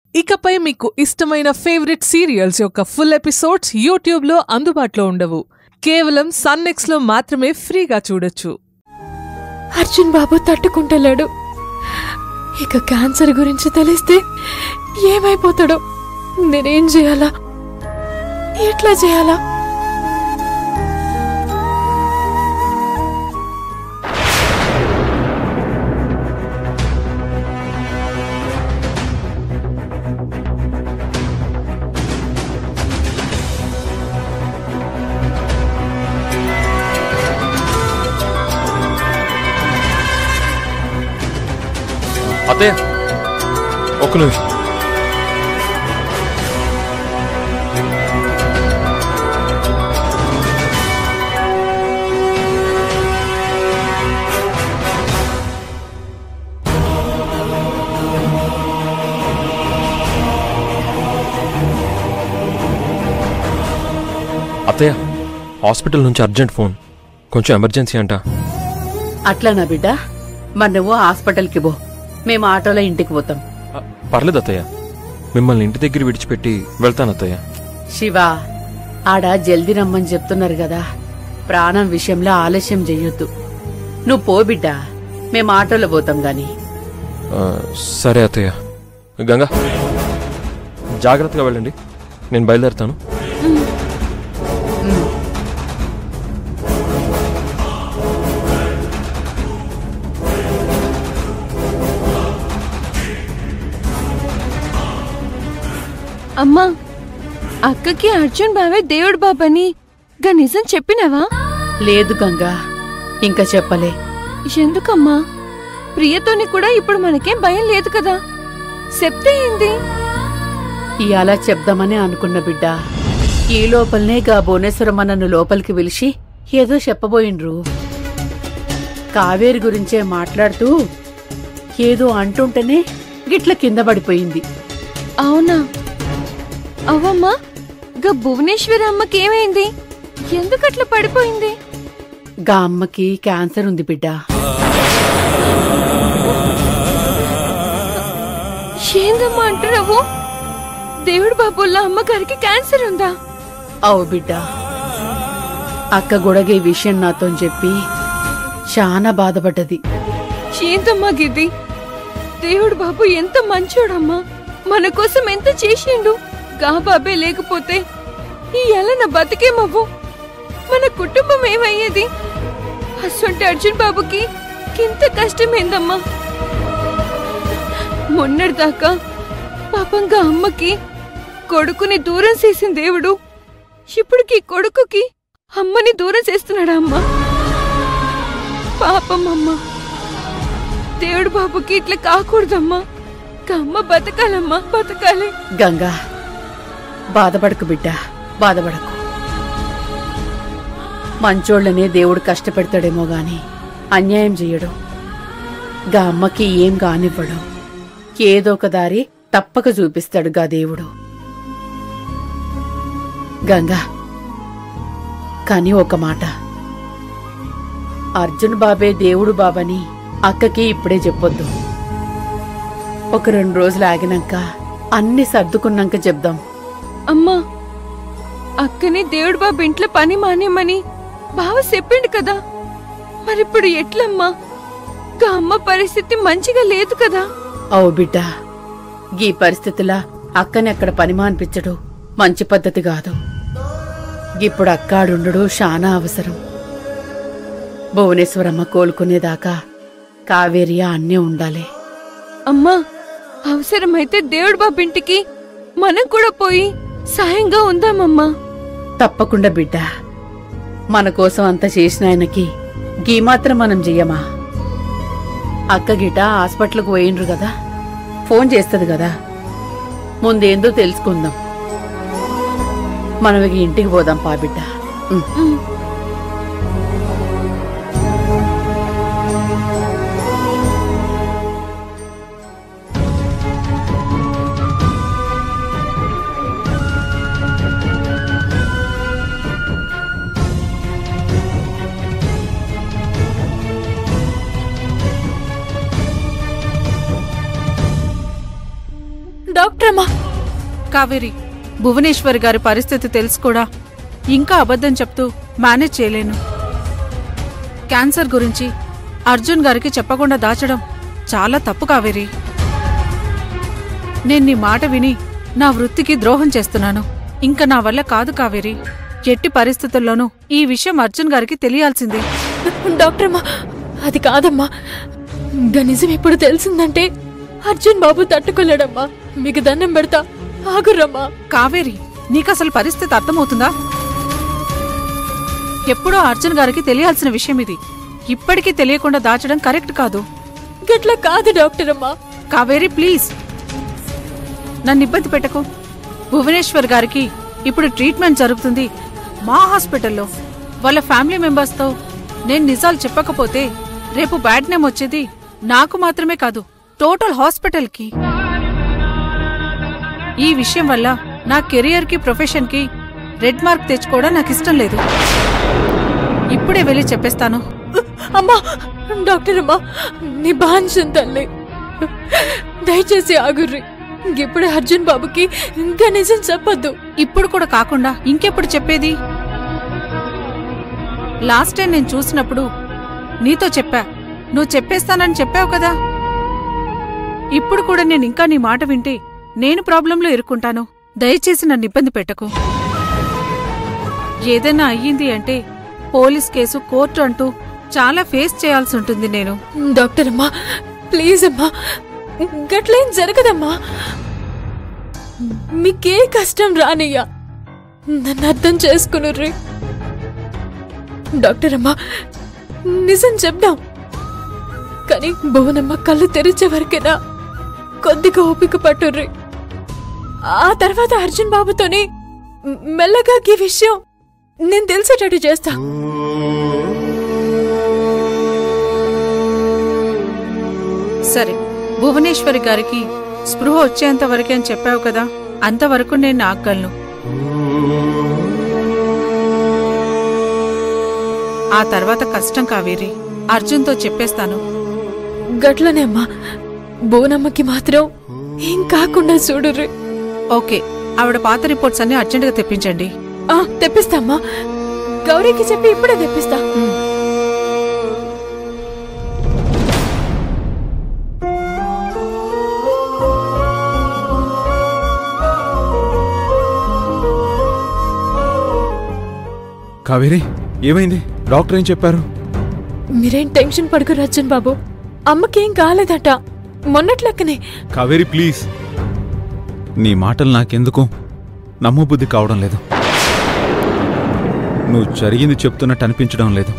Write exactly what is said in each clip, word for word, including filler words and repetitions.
ఇకపై మీకు ఇష్టమైన ఫేవరెట్ సీరియల్స్ యొక్క ఫుల్ ఎపిసోడ్స్ యూట్యూబ్లో అందుబాటులో ఉండవు. కేవలం సన్నెక్స్లో మాత్రమే ఫ్రీగా చూడొచ్చు. అర్జున్ బాబు తట్టుకుంటలేడు. ఇక క్యాన్సర్ గురించి తెలిస్తే ఏమైపోతాడో. నేనేం చేయాలా, ఎట్లా చేయాలా? అదే ఒక్క నిమిషం. అత్తయ్య, హాస్పిటల్ నుంచి అర్జెంట్ ఫోన్, కొంచెం ఎమర్జెన్సీ అంట. అట్లానా బిడ్డ? మరి నువ్వు హాస్పిటల్కి పో, మేము ఆటోలో ఇంటికి పోతాం. పర్లేదు అత్తయ్య, మిమ్మల్ని ఇంటి దగ్గర విడిచిపెట్టి వెళ్తాను అత్తయ్య. శివ, ఆడ జల్దీ రమ్మని చెప్తున్నారు కదా, ప్రాణం విషయంలో ఆలస్యం చెయ్యొద్దు. నువ్వు పో బిడ్డ, మేము ఆటోలో పోతాం గాని. సరే అత్తయ్య. గంగా, జాగ్రత్తగా వెళ్ళండి, నేను బయలుదేరుతాను. అమ్మా, అక్కకి అర్జున్ బావే దేవుడు బాబని గా నిజం చెప్పినావా? లేదు గంగా, ఇంకా చెప్పలే. ఎందుకమ్మా? ప్రియతోని కూడా ఇప్పుడు మనకేం భయం లేదు కదా, చెప్తే ఏంది? ఇయాలా చెప్దామని అనుకున్న బిడ్డ, ఈ లోపలనే గా భువనేశ్వరమ్మ నన్ను లోపలికి పిలిచి ఏదో చెప్పబోయిండ్రు. కావేరి గురించే మాట్లాడుతూ ఏదో అంటుంటేనే గిట్ల కింద పడిపోయింది. అవునా? అవ్వమ్మా, గా భువనేశ్వరి అమ్మకి ఏమైంది? ఎందుకట్లా పడిపోయింది? గా అమ్మకి క్యాన్సర్ ఉంది బిడ్డ. ఏందమ్మా అంటున్నావు? దేవుడు బాబుల్లా అమ్మగారికి క్యాన్సర్ ఉందా? అవు బిడ్డ, అక్క గొడగే విషయం నాతో చెప్పి చాలా బాధపడ్డది. ఏందమ్మా గిది? దేవుడు బాబు ఎంత మంచోడమ్మా, మన కోసం ఎంత చేసిండు. గా బాబే లేకపోతే ఈ ఎలన బతికేమవ్వు, మన కుటుంబం ఏమయ్యేది? అసొంటి అర్జున్ బాబుకి ఇంత కష్టమేందమ్మా? మొన్నటిదాకా పాపంగా అమ్మకి కొడుకుని దూరం చేసిన దేవుడు ఇప్పుడుకి కొడుకుకి అమ్మని దూరం చేస్తున్నాడా అమ్మా? పాపం అమ్మ, దేవుడు బాబుకి ఇట్లా కాకూడదమ్మా. అమ్మ బతకాలమ్మా, బతకాలి. గంగా, బాధపడకు బిడ్డ, బాధపడకు. మంచోళ్లనే దేవుడు కష్టపెడతాడేమో గాని అన్యాయం చెయ్యడు. గా అమ్మకి ఏం కానివ్వడు, ఏదో ఒక దారి తప్పక చూపిస్తాడు గా దేవుడు. గంగా, కాని ఒక మాట, అర్జున్ బాబే దేవుడు బాబని అక్కకి ఇప్పుడే చెప్పొద్దు. ఒక రెండు రోజులు ఆగినాక అన్ని సర్దుకున్నాక చెప్దాం. అమ్మా, అక్కని దేవుడు బాబు ఇంట్లో పని మానేమని బావ చెప్పిండు కదా, మరిప్పుడు ఎట్లమ్మా? గా అమ్మ పరిస్థితి మంచిగా లేదు కదా. అవు బిడ్డ, గీ పరిస్థితిలా అక్కని అక్కడ పని మానిపించడు మంచి పద్ధతి కాదు. ఇప్పుడు అక్కాడుండడు శానా అవసరం. భువనేశ్వరమ్మ కోలుకునేదాకా కావేరియా అన్నే ఉండాలి. అమ్మా, అవసరమైతే దేవుడు బాబు ఇంటికి మనం కూడా పోయి సాయంగా ఉందామమ్మా. తప్పకుండా బిడ్డ, మన కోసం అంత చేసిన ఆయనకి గీ మాత్రం మనం చెయ్యమా? అక్క గిట హాస్పిటల్కి పోయిండ్రు కదా, ఫోన్ చేస్తుంది కదా, ముందేందో తెలుసుకుందాం. మనం ఇంటికి పోదాం పా బిడ్డ. డాక్టర్ అమ్మా. కావేరి, భువనేశ్వరి గారి పరిస్థితి తెలుసు కూడా ఇంకా అబద్ధం చెప్తూ మేనేజ్ చేయలేను. క్యాన్సర్ గురించి అర్జున్ గారికి చెప్పకుండా దాచడం చాలా తప్పు కావేరి. నేను నీ మాట విని నా వృత్తికి ద్రోహం చేస్తున్నాను. ఇంకా నా వల్ల కాదు కావేరి. ఎట్టి పరిస్థితుల్లోనూ ఈ విషయం అర్జున్ గారికి తెలియాల్సిందే. డాక్టర్ అమ్మా, అది కాదమ్మా. గా నిజం ఇప్పుడు తెలిసిందంటే అర్జున్ బాబు తట్టుకోలేడమ్మా. మీకు దండం పెడతా, ఆగురమ్మా. కావేరి, నీకసలు పరిస్థితి అర్థమవుతుందా? ఎప్పుడో అర్జున్ గారికి తెలియాల్సిన విషయం ఇది. ఇప్పటికీ తెలియకుండా దాచడం కరెక్ట్ కాదు. గట్లా కాదు డాక్టర్ అమ్మా. కావేరి, ప్లీజ్ నన్ను ఇబ్బంది పెట్టకు. భువనేశ్వర్ గారికి ఇప్పుడు ట్రీట్మెంట్ జరుగుతుంది మా హాస్పిటల్లో. వాళ్ళ ఫ్యామిలీ మెంబర్స్తో నేను నిజాలు చెప్పకపోతే రేపు బ్యాడ్ నేమ్ వచ్చేది నాకు మాత్రమే కాదు, టోటల్ హాస్పిటల్కి. ఈ విషయం వల్ల నా కెరియర్కి ప్రొఫెషన్కి రెడ్ మార్క్ తెచ్చుకోవడం నాకు ఇష్టం లేదు. ఇప్పుడే వెళ్ళి చెప్పేస్తాను. అమ్మా, డాక్టర్ అమ్మా, నీ బాంచం తల్లి, దయచేసి ఆగుర్రి. ఇప్పుడే అర్జున్ బాబుకి ఇంకా నిజం చెప్పొద్దు. ఇప్పుడు కూడా కాకుండా ఇంకెప్పుడు చెప్పేది? లాస్ట్ టైం నేను చూసినప్పుడు నీతో చెప్పా, నువ్వు చెప్పేస్తానని చెప్పావు కదా. ఇప్పుడు కూడా నేను ఇంకా నీ మాట వింటే నేను ప్రాబ్లంలో ఇరుక్కుంటాను. దయచేసి నన్ను ఇబ్బంది పెట్టకు. ఏదైనా అయ్యింది అంటే పోలీస్ కేసు, కోర్టు అంటూ చాలా ఫేస్ చేయాల్సి ఉంటుంది నేను. డాక్టర్ అమ్మా, ప్లీజ్ అమ్మా, గట్లేం జరగదమ్మా. మీకే కష్టం రానయ్యా, నన్ను అర్థం చేసుకునుర్రి. డాక్టర్ అమ్మా, నిజం చెప్దాం. కానీ భువనమ్మ కళ్ళు తెరిచే వరకేనా కొద్దిగా ఓపిక పట్టుర్రి. ఆ తర్వాత అర్జున్ బాబుతోని మెల్లగా ఈ విషయం నేను తెలిసేటట్టు చేస్తా. సరే, భువనేశ్వరి గారికి స్పృహ వచ్చేంత వరకే అని చెప్పావు కదా, అంతవరకు నేను ఆగలను. ఆ తర్వాత కష్టం కావేరి. అర్జున్తో చెప్పేస్తాను. గట్లనే అమ్మా, భువనమ్మకి మాత్రం ఏం కాకుండా చూడుర్రి. ఓకే, ఆవిడ పాత రిపోర్ట్స్ అన్ని అర్జెంటుగా తెప్పించండి. ఆ తెప్పిస్తామ్మా. గౌరీకి చెప్పి ఇప్పుడే తెప్పిస్తా. కావేరి, ఏమైంది? డాక్టర్ ఏం చెప్పారు? మీరేం టెన్షన్ పడుకోరు అర్జున్ బాబు, అమ్మకేం కాలేదట, మొన్నట్లెక్కనే. కావేరి ప్లీజ్, నీ మాటలు నాకెందుకు నమ్మబుద్ధి కావడం లేదు. నువ్వు జరిగింది చెప్తున్నట్టు అనిపించడం లేదు.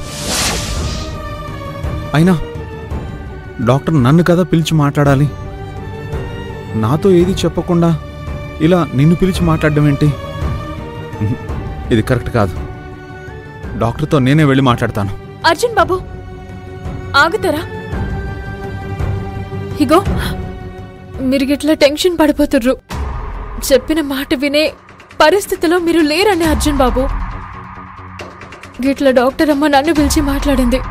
అయినా డాక్టర్ నన్ను కదా పిలిచి మాట్లాడాలి. నాతో ఏది చెప్పకుండా ఇలా నిన్ను పిలిచి మాట్లాడడం ఏంటి? ఇది కరెక్ట్ కాదు. డాక్టర్తో నేనే వెళ్ళి మాట్లాడతాను. అర్జున్ బాబు, ఆగుతారా? ఇగో, మీరు గిట్లా టెన్షన్ పడిపోతుర్రు. చెప్పిన మాట వినే పరిస్థితిలో మీరు లేరని అర్జున్ బాబు. గిట్లా డాక్టర్ అమ్మ నన్ను పిలిచి మాట్లాడింది.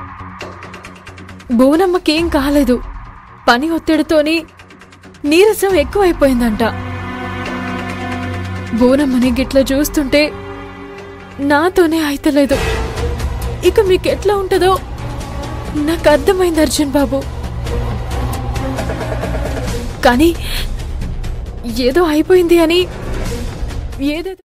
భువనమ్మకేం కాలేదు, పని ఒత్తిడితోని నీరసం ఎక్కువైపోయిందంట. భువనమ్మని గిట్లా చూస్తుంటే నాతోనే అయితలేదు. ఇక మీకెట్లా ఉంటుందో నాకు అర్థమైంది అర్జున్ బాబు. కానీ ఏదో అయిపోయింది అని ఏదో